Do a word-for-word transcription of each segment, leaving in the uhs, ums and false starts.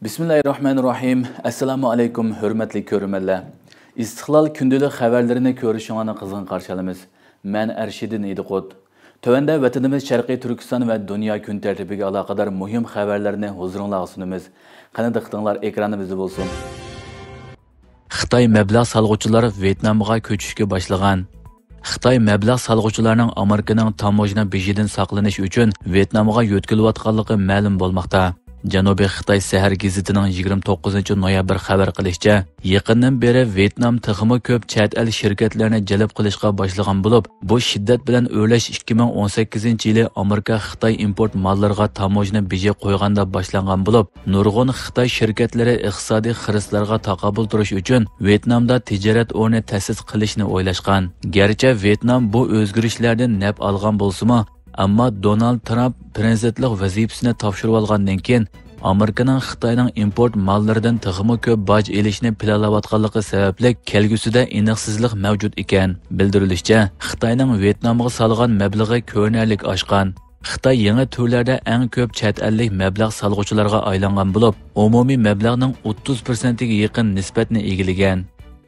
Bismillahirrahmanirrahim. Assalamu alaykum, hurmatli ko'rmanlar. Istiqlol kundalik xabarlarini ko'rishingizga qizg'in qarshi olamiz. Men Arshidin Ediqot. Tövəndə vətənimiz Şərqi Türkistan və dünya gün tərtibigə əlaqədar mühim xəbərlərini huzurunuza sunumuz. Qani diqqətinizlər ekranımızda bolsun. Xitoy məbləğ salğıçıları Vyetnamga köçüşkə başlagan. Xitoy məbləğ salğıçılarının Amerikanın tamojna bejidən saqlanish uchun Vyetnamga yo'tkilayotganligi ma'lum bo'lmoqda. Janubiy Xitoy Sahar gazetining yigirma to'qqizinchi noyabr xabar qilishicha, yaqindan beri Vyetnam texmi ko'p chet el shirkatlarini jalb qilishga boshlagan bo'lib, bu shiddat bilan o'rlash ikki ming o'n sakkizinchi yili Amerika Xitoy import mollariga tamojna beji qo'yganda boshlangan bo'lib, nurg'un Xitoy shirkatlari iqtisodiy xiristlarga taqobil turish uchun Vyetnamda tijorat o'rni ta'sis qilishni o'ylashgan. Garchi Vyetnam bu o'zgarishlardan naf olgan bo'lsa-mu, ammo Donald Trump prezidentlik vazifasini topshirib olgandan keyin Amerikaning Xitoyning import mollaridan texmi ko'p boj elishni planlayotganligi sababli kelgusida aniqsizlik mavjud ekan. Bildirilishicha, Xitoyning Vyetnamga solgan mablag'i ko'rinarli oshgan. Xitoy yangi turlarda eng ko'p chet ellik mablag' solg'uvchilarga aylangan bo'lib, umumiy mablag'ning o'ttiz foiziga yaqin nisbatni egallagan.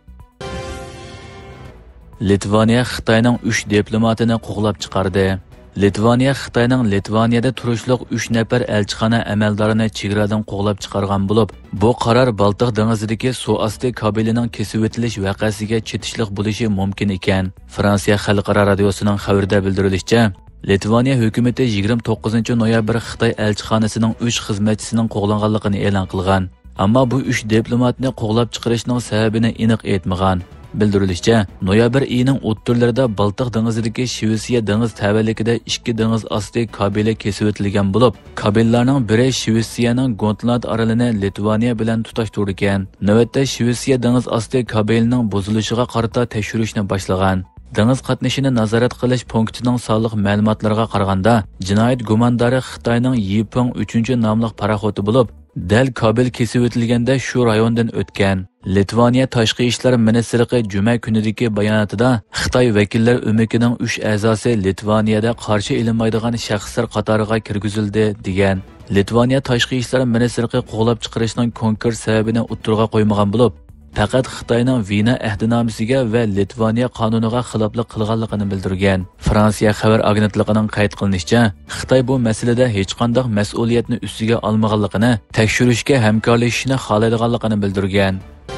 Litvaniya Xitoyning uch diplomatini qo'g'lab chiqardi. Litvaniya Xitoyning Litvaniyada turishliq uch nafar elchixona amaldorini chegaradan qo'g'lab chiqargan bo'lib, bu qaror Baltiq dengizidagi suvosti kabelining kesib o'tilish voqeasiga chetishliq bo'lishi mumkin ekan. Fransiya xalqaro radiosining xabarida bildirilishicha, Litvaniya hukumati yigirma to'qqizinchi noyabr Xitoy elchixonasining uch xizmatchisining qo'g'langanligini e'lon qilgan. Ammo bu uch diplomatni qo'g'lab chiqarishning sababini aniq aytmagan. Bildirilishicha, noyabr oyining o'ttirlarida Baltiq dengizidagi Shvetsiya dengiz tavallikida ikki dengiz osti kabeli kesib o'tilgan bo'lib, kabellarning biri Shvetsiyaning Gotland orolini Litvaniya bilan tutashtirgan. Navbatda Shvetsiya dengiz osti kabelining buzilishiga qarata tekshirishni boshlagan. Dengiz qatnashini nazorat qilish punktining sonliq ma'lumotlariga qaraganda, jinoyat gumondori Xitoyning Yipeng uchinchi nomli paraxoti bo'lib, dal kabel kesib o'tilganda shu rayondan o'tgan. Litvaniya tashqi ishlar ministrligi juma kunidagi bayonotida Xitoy vakillar o'makining uch a'zosi Litvaniyada qarshi ilinmaydigan shaxslar qatoriga kirgizildi degan. Litvaniya tashqi ishlar ministrligi qo'g'lab chiqarishning konkret sababini o'ttirg'a qo'ymagan bo'lib, faqat Xitoyning Vina ahdnomasiga va Litvaniya qonuniga xiloflik qilganligini bildirgan. Fransiya xabar agentligining qayd qilishicha, Xitoy bu masalada hech qanday mas'uliyatni ustiga olmaganligini, tekshirishga hamkorlashishni xohlaydiganligini bildirgan.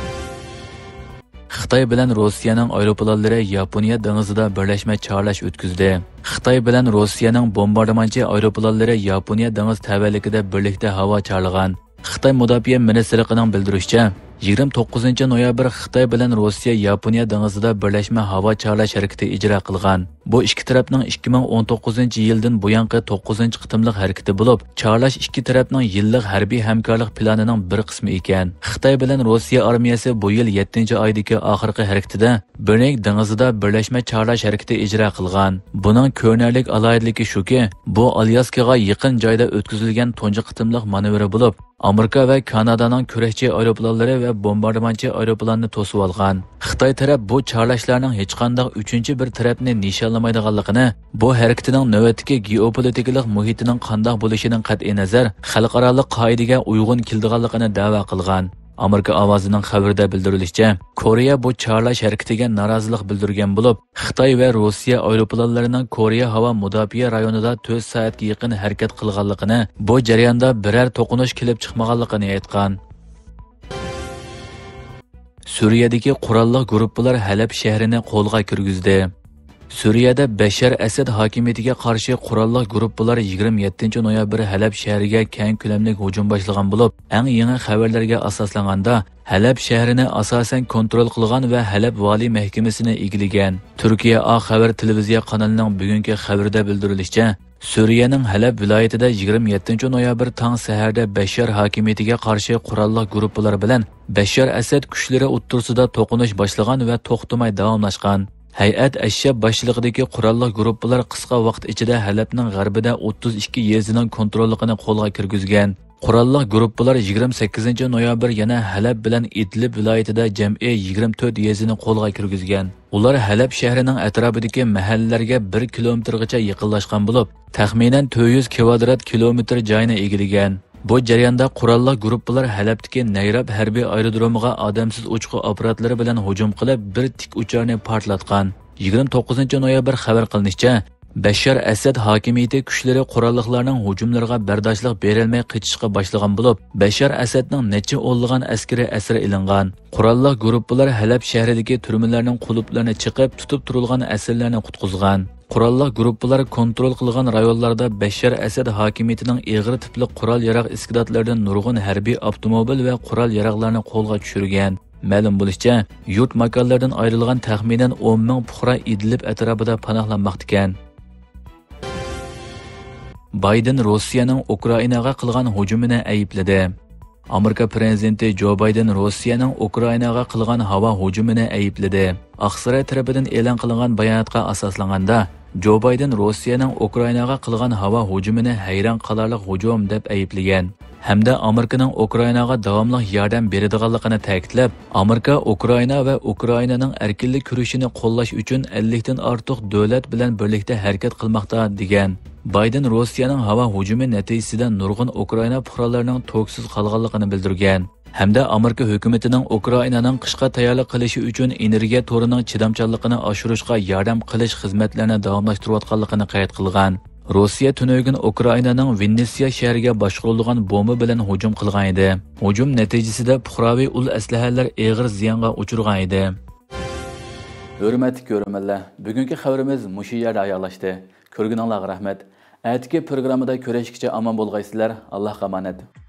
Xitoy bilan Rossiyaning aeroplanlari Yaponiya dengizida birlashma chorlash o'tkazdi. Xitoy bilan Rossiyaning bombardimonchi aeroplanlari Yaponiya dengiz tavallikida birlikda havo chorlagan. Xitoy mudofaa ministrligining bildirishicha, yigirma to'qqizinchi noyabr Xitoy bilan Rossiya Yaponiya dengizida birlashma havo chorlash harakati ijro qilgan. Bu ikki tarafning ikki ming o'n to'qqizinchi yildan buyangi to'qqizinchi qitimliq harakati bo'lib, chorlash ikki tarafning yillik harbiy hamkorlik planining bir qismi ekan. Xitoy bilan Rossiya armiyasi bu yil yettinchi oydagi oxirgi harakatida Bering dengizida birlashma chorlash harakati ijro qilgan. Buning ko'rinarli alohidaligi shuki, bu Alyaskaga yaqin joyda o'tkazilgan tunji qitimliq manevri bo'lib, Amerika va Kanadaning kurashchi aeroplanlari va bombardimonchi aeroplanni to'sib olgan. Xitoy taraf bu chorlashlarning hech qanday uchinchi bir tarafni nishonlamaydiganligini, bu harakatining navbatdagi geopolitik muhitining qanday bo'lishining qat'iy nazar xalqaro qoidaga uyg'un keladiganligini da'vo qilgan. Amerika ovozining xabarida bildirilishicha, Koreya bu chorlash harakatiga norozilik bildirgan bo'lib, Xitoy va Rossiya aeroplanlarining Koreya havo mudofaa rayonida to'rt soatga yaqin harakat qilganligini, bu jarayonda biror to'qinish kelib chiqmaganligini aytgan. Suriyadagi qurolli guruhlar Halab shahrini qo'lga kirgizdi. Suriyada Bashar Asad hokimiyatiga qarshi qurolli guruhlar yigirma yettinchi noyabr Halab shahriga keng ko'lamli hujum boshlagan bo'lib, eng yangi xabarlarga asoslanganda Halab shahrini asosan kontrol qilgan va Halab valiy mahkamasini egillagan. Turkiya A xabar televiziya kanalining bugungi xabarida bildirilishicha, Suriyaning Halab viloyatida yigirma yettinchi noyabr tong saharda Bashar hokimiyatiga qarshi qurolli guruhlar bilan Bashar Asad kuchlari o'ttirsida to'qinish boshlagan va to'xtamay davomlashgan. Hay'at Ashshab boshchiligidagi qurolli guruhlar qisqa vaqt ichida Halabning g'arbida o'ttiz ikki yezining kontrolligini qo'lga kirgizgan. Qurolli guruhlar yigirma sakkizinchi noyabr yana Halab bilan Idlib viloyatida jam'iy yigirma to'rt yezini qo'lga kirgizgan. Ular Halab shahrining atrofidagi mahallalarga bir kilometrgacha yaqinlashgan bo'lib, taxminan to'rt yuz kvadrat kilometr joyni egallagan. Bu jarayonda qurolli guruhlar Halabdagi Nayrab harbiy aerodromiga odamsiz uchqu apparatlari bilan hujum qilib, bir tik ucharni portlatgan. yigirma to'qqizinchi noyabr xabar qilinishicha, Bashar Asad hokimiyati kuchlari qurolliqlarning hujumlariga bardoshlik berilmay qechishga boshlagan bo'lib, Bashar Asadning necha o'nlagan askari asir ilingan. Qurolli guruhlar Halab shahridagi turmalarning qulublarini chiqib, tutib turilgan asirlarni qutqizgan. Qurolli guruhlar kontrol qilgan rayonlarda Bashar Asad hokimiyatining ig'ir tipli qurol-yarog' iskidotlaridan nurg'un harbiy avtomobil va qurol-yaroqlarni qo'lga tushirgan. Ma'lum bo'lishicha, yurt makonlardan ayrilgan taxminan o'n ming fuqaro Idlib atrofida panohlanmoqda ekan. Bayden Rossiyaning Ukrainaga qilgan hujumini aybladi. Amerika prezidenti Jo Bayden Rossiyaning Ukrainaga qilgan havo hujumini aybladi. Aqsaray tarafidan e'lon qilingan bayonotga asoslanganda, Jo Bayden Rossiyaning Ukrainaga qilgan havo hujumini hayron qolarlik hujum deb ayblagan. Hamda Amerikaning Ukrainaga davomli yordam beradiganligini ta'kidlab, Amerika Ukraina va Ukrainaning erkinlik kurashini qo'llash uchun ellik dan ortiq davlat bilan birlikda harakat qilmoqda degan. Bayden Rossiyaning havo hujumi natijasida nurg'un Ukraina fuqarolarining to'ksiz qolganligini bildirgan. Hamda Amerika hukumatining Ukrainaning qishqa tayyorlik qilishi uchun energiya to'rining chidamchanligini oshirishga yordam qilish xizmatlarini davomlashtirayotganligini qayd qilgan. Rossiya tunuygun Ukrainaning Vinnitsiya shahriga boshqarilgan bomba bilan hujum qilgan edi. Hujum natijasida fuqaroviy ul aslahalar og'ir ziyonga uchirgan edi. Hurmatli ko'ruvchilar, bugungi xabarimiz mushu yerda oyoqlashdi. Ko'rganingizga rahmat. Atigi programmada ko'rishguncha omon bo'lgaysizlar. Allohga omonat.